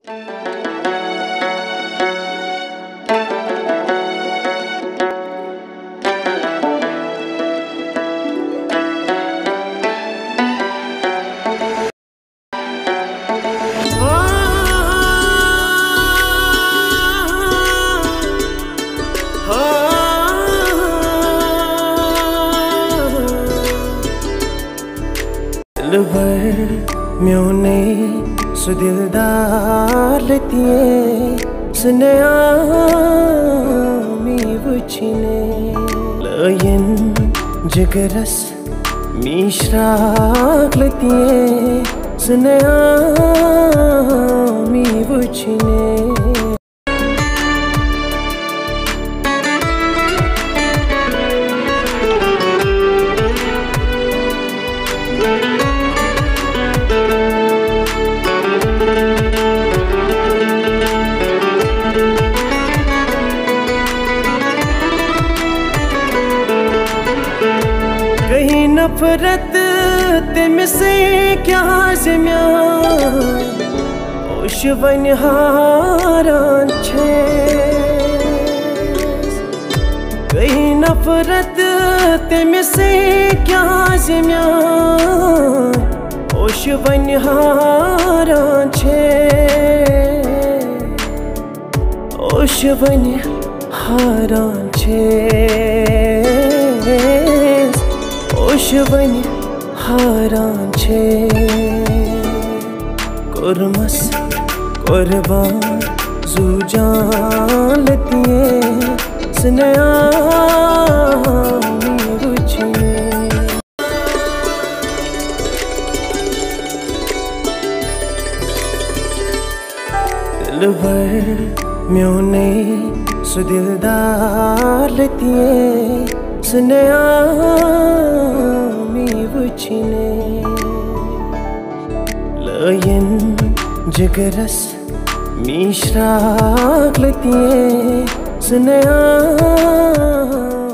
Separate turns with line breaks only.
दिल भर म्योने सुदिलदार लतिये सुनया मी वुचिने लयन जगरस मिश्राक लतिये सुनया मी वुचिने कहीं नफरत तुमसे क्या ज़िम्या ओश वनहारान छे कहीं नफरत तुमसे क्या ज़िम्या ओश वनहारान छे ओश वनहारान छे ओशवनी हारान छे कुरमस कुर्बान जुजान लतिये सुनया मी वुचिने दिल भर म्योने सुदिलदार लतिये सुनया मी वुचिने लयन जगरस मिश्राक लतिये सुनया